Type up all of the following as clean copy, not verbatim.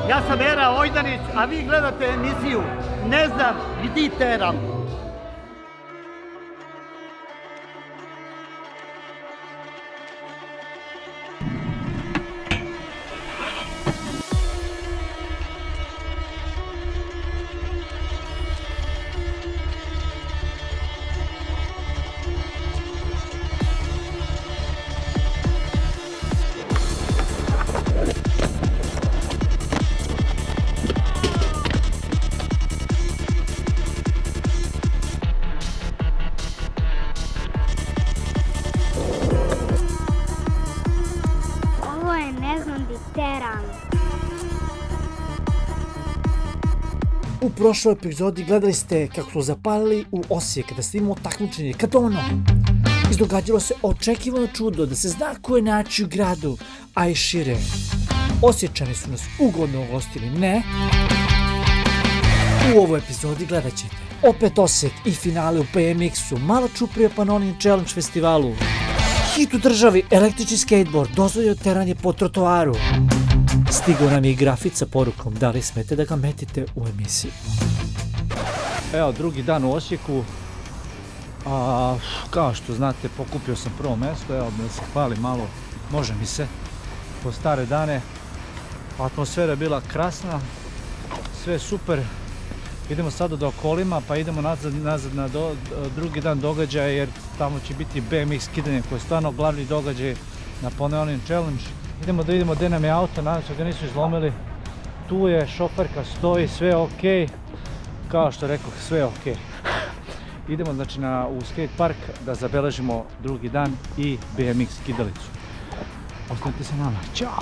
Ja sam Era Ojdanić, a vi gledate emisiju Ne znam gdje teram. U prošloj epizodi gledali ste kako su zapalili u Osijek kada snimamo takmičenje Katono. Izdogađalo se očekivano čudo da se zna ko je naći u gradu, a i šire. Osječani su nas ugodno ugostili, ne? U ovoj epizodi gledat ćete opet Osijek i finale u BMX-u, malo čuprija Pannonia Challenge festivalu, hit u državi, električni skateboard, dozvoljeno teranje po trotoaru. Stigao nam je i grafit sa porukom da li smete da ga metite u emisiji. Evo, drugi dan u Osijeku. Kao što znate, pokupio sam prvo mjesto, evo da se hvalim malo, može mi se, po stare dane. Atmosfera je bila krasna, sve je super. Idemo sada do Okolima, pa idemo nazad na drugi dan događaja, jer tamo će biti BMX skidanje koji je stvarno glavni događaj na Pannonia Challenge. Idemo da vidimo gdje nam je auto, nadam se da nisu izlomili. Tu je, šoferka stoji, sve je ok. Kao što rekao, sve je ok. Idemo znači u skate park da zabeležimo drugi dan i BMX skidalicu. Ostanite sa nama, ćao!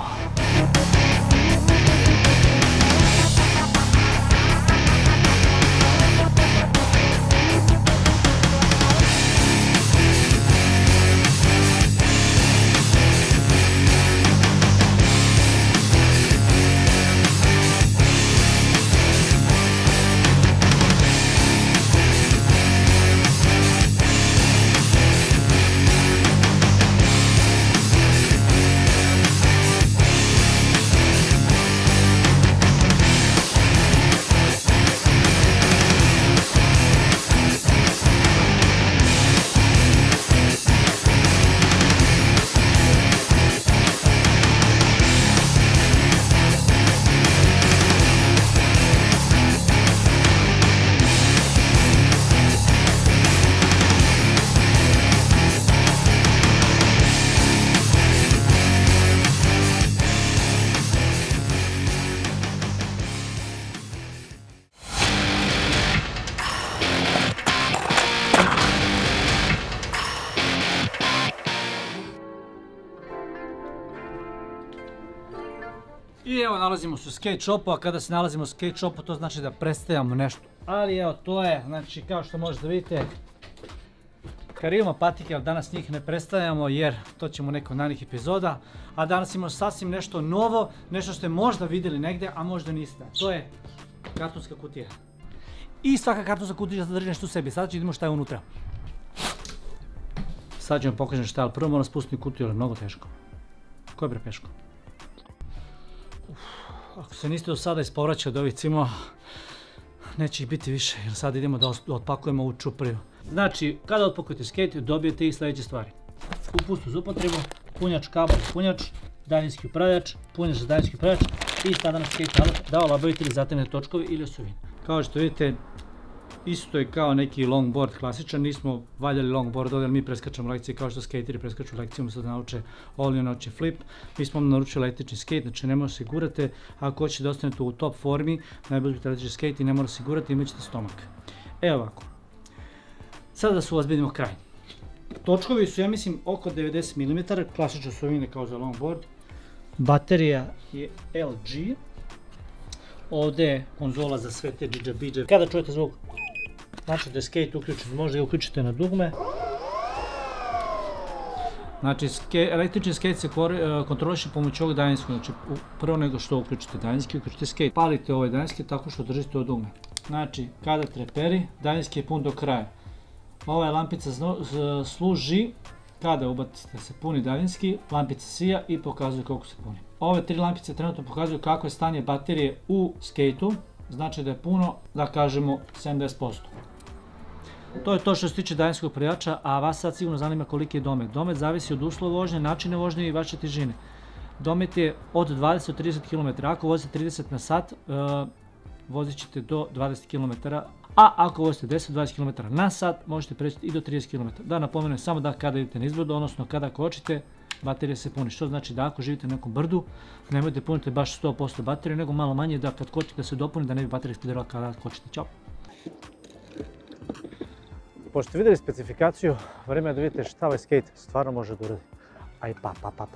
I evo nalazimo se u skate shopu, a kada se nalazimo u skate shopu to znači da predstavljamo nešto. Ali evo to je, znači kao što možete da vidite, Karima patike, ali danas njih ne predstavljamo jer to ćemo u nekom narednih epizoda. A danas imamo sasvim nešto novo, nešto što ste možda vidjeli negdje, a možda niste. To je kartonska kutija. I svaka kartonska kutija sadrži nešto u sebi, sada ćemo vidimo šta je unutra. Sad ćemo pokažem šta je, ali prvo moram spustiti kutiju jer je mnogo teško. Ko je bre peško? Ako se niste do sada ispovraćali od ovih cimova, neće ih biti više, jer sad idemo da otpakujemo ovu čupriju. Znači, kada otpakujete skate, dobijete i sljedeće stvari. Upust za upotrebu, punjač, kabel, punjač, daljinski upravljač, punjač za daljinski upravljač i tada na skate alat da olabavite ili zategnete točkovi ili osovine. Kao što vidite, isto je kao neki longboard klasičan, nismo valjali longboard ovdje, mi preskačemo lekcije kao što skateri preskaču lekcije, umjesto da nauče ollie, nauče flip. Mi smo naručili električni skate, znači ne možete se gurate, ako hoćete da ostanete u top formi, najbolje biti električni skate i ne morate se gurati, imat ćete stomak. Evo ovako, sada da se uozbiljimo kraj. Točkovi su, ja mislim, oko 90 mm, klasične osovine kao za longboard. Baterija je LG. Ovdje je konzola za sve te džidža-bidže. Kada čujete zvuk, znači da je skate uključen, možda ga uključite na dugme. Znači, električni skate se kontroliše pomoću ovog daljinskog, znači prvo nego što uključite daljinski, uključite skate. Palite ovaj daljinski tako što držite ovo dugme. Znači, kada treperi, daljinski je pun do kraja. Ova lampica služi Kada ubacite se puni daljinski, lampica sija i pokazuje koliko se puni. Ove 3 lampice trenutno pokazuju kako je stanje baterije u skejtu, znači da je puno, da kažemo 70%. To je to što se tiče daljinskog punjača, a vas sad sigurno zanima koliki je domet. Domet zavisi od uslova vožnje, načine vožnje i vaše težine. Domet je od 20 do 30 km, ako vozite 30 na sat, vozit ćete do 20 km, a ako vozite 10-20 km na sat, možete preći i do 30 km. Da napomenem samo da kada idete na izbrdo, odnosno kada kočite, baterija se puni. Što znači da ako živite na nekom brdu, nemojte puniti baš 100% baterije, nego malo manje da kad kočite se dopuni, da ne bi baterija eksplodirala kada kočite. Ćao! Pošto ste vidjeli specifikaciju, vrijeme je da vidite šta ovaj skate stvarno može da uradi. Aj pa.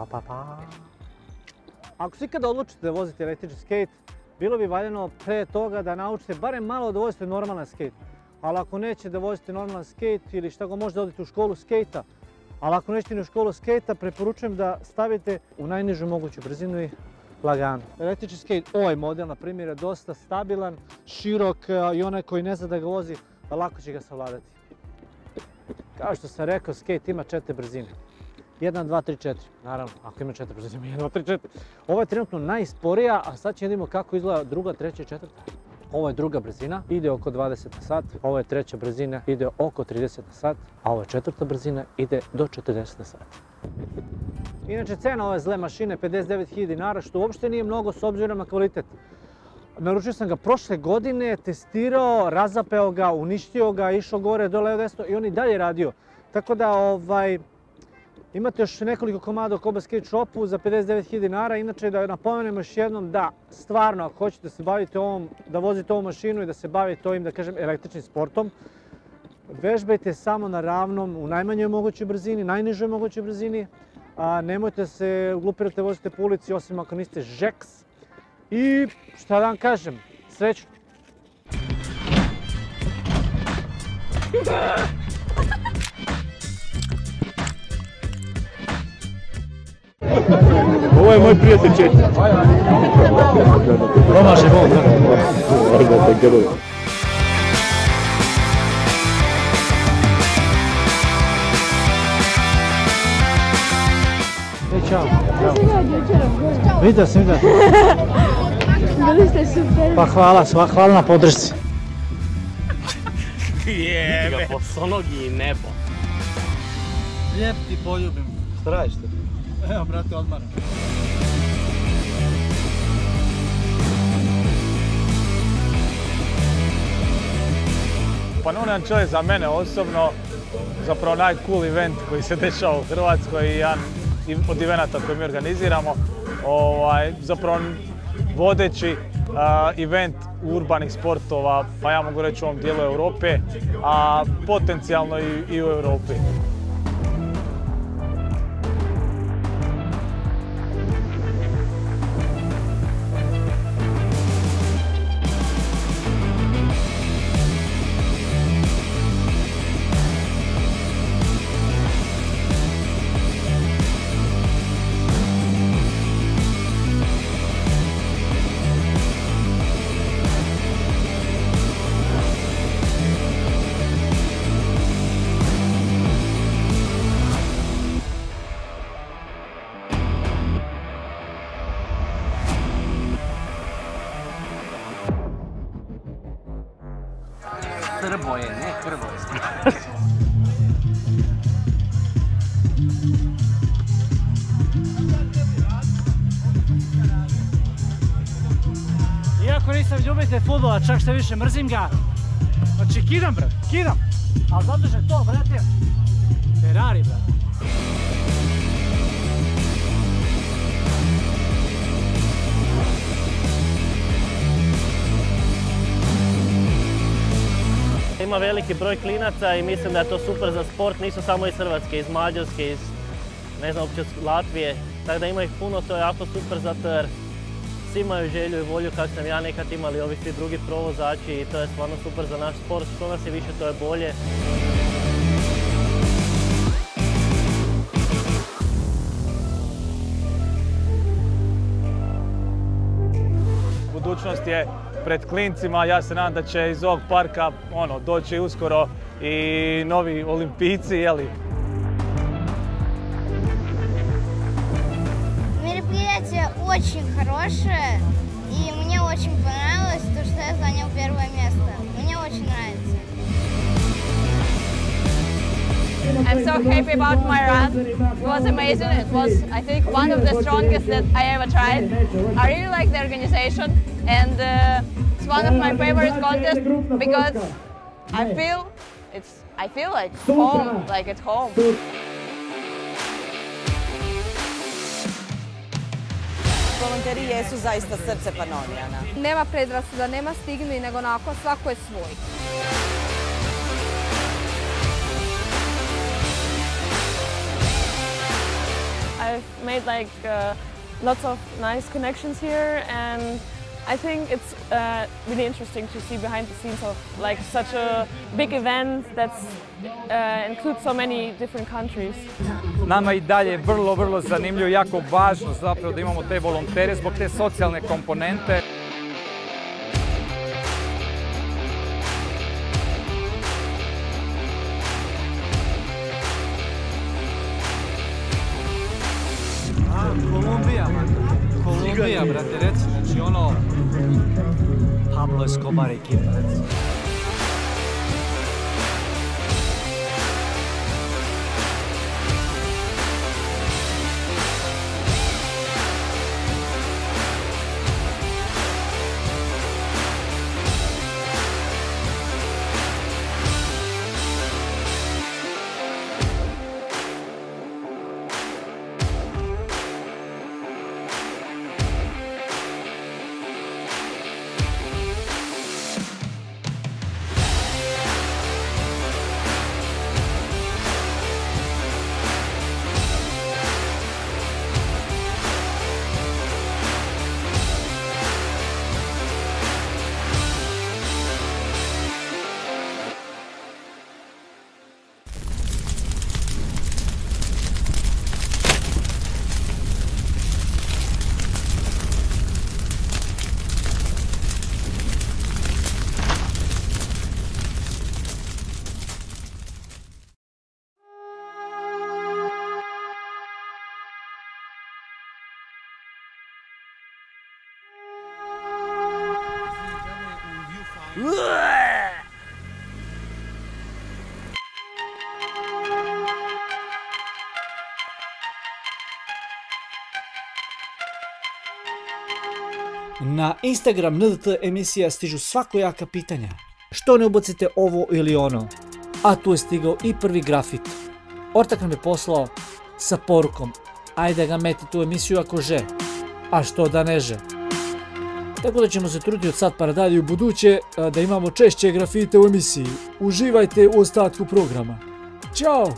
Ako se ikada odlučite da vozite električni skate, bilo bi valjano pre toga da naučite barem malo da vozite normalan skate. Ali ako neće da vozite normalan skate ili šta go možda odete u školu skejta, ali ako nećete ni u školu skejta, preporučujem da stavite u najnižu moguću brzinu i lagano. Električni skate, ovaj model na primjer je dosta stabilan, širok i onaj koji ne zna da ga vozi, lako će ga savladati. Kao što sam rekao, skate ima 4 brzine. 1, 2, 3, 4. Naravno, ako ima 4 brzine, 1, 2, 3, 4. Ovo je trenutno najsporija, a sad ćemo vidimo kako izgleda druga, treća i četvrta. Ovo je druga brzina, ide oko 20 na sat. Ovo je treća brzina, ide oko 30 na sat. A ovo je četvrta brzina, ide do 40 na sat. Inače, cena ove zle mašine je 59.000 dinara, što uopšte nije mnogo s obzirom na kvalitet. Naručio sam ga prošle godine, testirao, razapeo ga, uništio ga, išao gore, dole, desno i on i dalje radio. Tako da imate još nekoliko komada u Koba Skate Shopu za 59.000 dinara. Inače da napomenem još jednom da stvarno ako hoćete da se bavite ovom, da vozite ovu mašinu i da se bavite ovim, da kažem, električnim sportom, vežbajte samo na ravnom, u najmanjoj mogućoj brzini, najnižoj mogućoj brzini. Nemojte se uglupirati da vozite po ulici osim ako niste žeks. I šta da vam kažem, srećno! Ovo je moj prijatelj Čečić. Promaže Bog, Ćao. Vidio sam. Bili ste super. Pa hvala na podršci. Jebe. Bosonogi i nebo. Lijep ti poljubim. Šta radiš ti? Evo, brate, odmaram. Panonian Trail je za mene osobno zapravo najcool event koji se dešava u Hrvatskoj i jedan od evenata koje mi organiziramo. Zapravo vodeći event urbanih sportova, pa ja mogu reći u ovom dijelu Europe, a potencijalno i u Europi. Srboje, ne Hrvoje. Iako nisam ljubitelj fudbala, čak što više mrzim ga. Znači kidam, brate, kidam. Ali zato što je to, brate, Ferrari, brate. Ima veliki broj klinaca i mislim da je to super za sport, nisu samo iz Hrvatske, iz Mađarske, iz ne znam, uopće Latvije. Tako da ima ih puno, to je jako super zato jer svi imaju želju i volju kako sam ja nekad imali ovi svi drugi provozači i to je stvarno super za naš sport, što nas je više to je bolje. Budućnost je pred klincima, ja se nadam da će iz ovog parka doći uskoro i novi olimpijci, jeli? очень хорошее, и мне очень понравилось то, что я занял первое место. Мне очень нравится. I'm so happy about my run. It was amazing. It was, I think, one of the strongest that I ever tried. I really like the organization, and it's one of my favorite contests because I feel like home, like at home. Volonteri jesu zaista srce Panonijana. Nema predrasuda, nema stigmi, nego onako svako je svoj. I've made lots of nice connections here, and I think it's really interesting to see behind the scenes of such a big event that includes so many different countries. Nama I dalje vrlo zanimljivo, jako važno zapravo da imamo te volontere zbog te socijalne komponente. Kolumbija, brate, reci, znači ono Pablo Escobar ekipa, reci. Na Instagram NDT emisija stižu svakojaka pitanja. Što ne ubacite ovo ili ono? A tu je stigao I prvi grafit. Ortak nam je poslao sa porukom: ajde ga meti tu emisiju ako že. A što da ne že? Tako da ćemo se truditi od sad pa nadalje u buduće da imamo češće grafite u emisiji. Uživajte u ostatku programa. Ćao!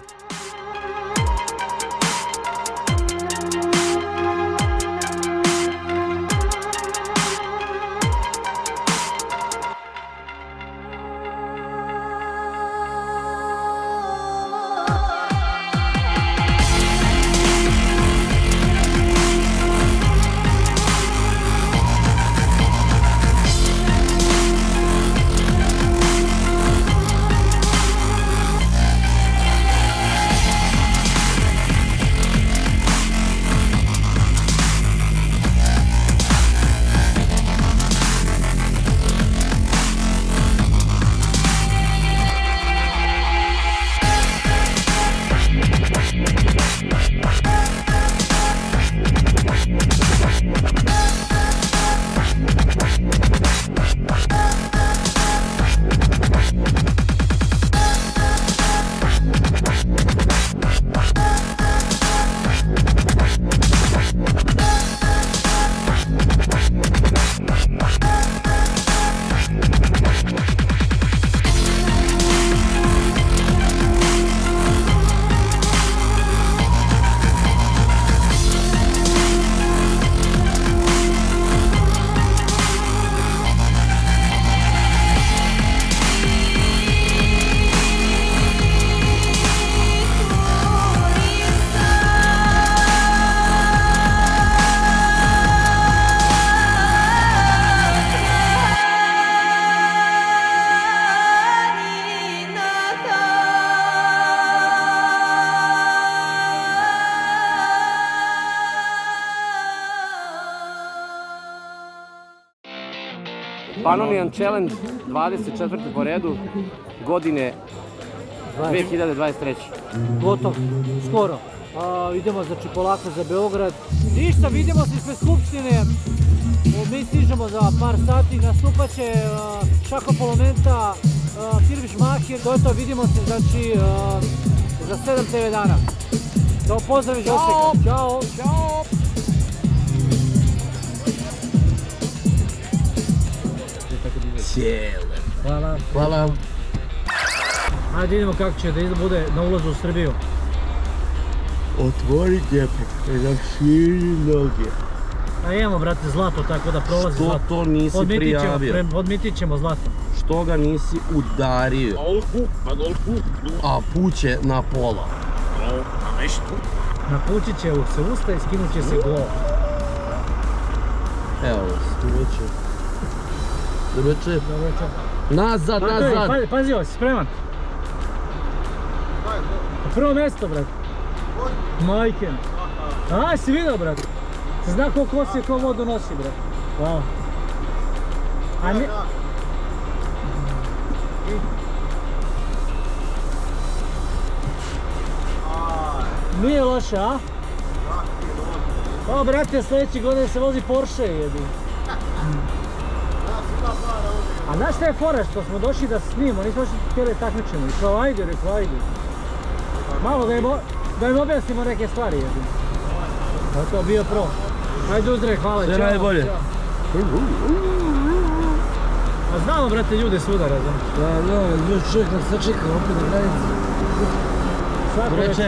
Pannonian Challenge 24. po redu godine 2023. Gotovo, skoro. Idemo znači polako za Beograd. Ništa, vidimo se ispred Skupštine. Mi stižemo za par sati, nastupat će Šako Polomenta, Filip Šmaher. To je to, vidimo se znači za 7 TV dana. Da pozdrav iz Osijeka. Ćao! Ćao! Cijele. Hvala. Hvala. Ajde vidimo kako će da bude na ulazu u Srbiju. Otvori džepe, raširi noge. A imamo, brate, zlato, tako da prolazi zlato. Što to nisi prijavio? Odmitit ćemo zlato. Što ga nisi udario? A puće na pola. Napućit će se usta i skinut će se gol. Evo, dobroče. Dobroče. Nazad, nazad. Pazi ovo, si spreman? Prvo mjesto, brate. Majke. A, si vidio, brate? Zna koliko osije ko vodu nosi, brate. Hvala. A ne... Nije loše, a? O, brate, sljedeći godine se vozi Porsche, jebi. A znaš šta je fora, što smo došli da snimamo, nismo došli htjeli takmičimo. I kao, ajde, rekao, ajde. Malo da im objasnimo neke stvari, jebi. To je bio pro. Ajde, Uzdre, hvala. Sve najbolje. A znamo, brate, ljude svuda, razum. Da, ljudi čovjek nas sačeka opet na granici. Dobroče.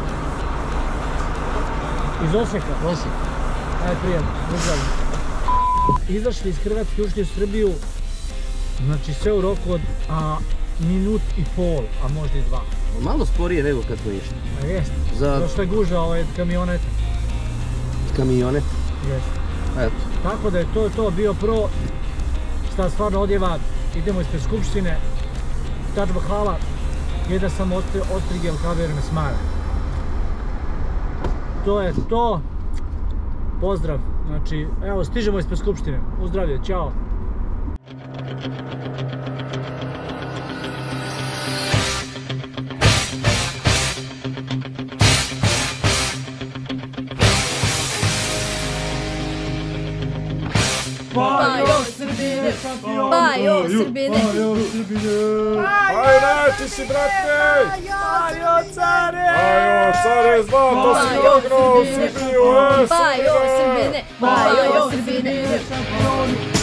Iz Osijeka? Osijek. Ajde, prijatno, pozdravljam. Izašli iz Hrvatske, ušli u Srbiju, znači sve u roku od minut i pol, a možda i 2. Malo sporije nego kad smo išli. A jest, došlo je guža kamionet. Kamionet? Jest. Eto. Tako da je to bio pro, šta stvarno odjeva, idemo ispred Skupštine, Taj Mahal, jedan sam ostrigel kaver me smara. To je to. Pozdrav. Znači, evo, stižemo ispred Skupštine. Uzdravlje, čao. Bajo Srbine, Bajo Srbine, Ajde, ti si, brate! Bajo care! Bajo care, zlato si ognuo u Srbiju, Bajo Srbine, Bajo Srbine,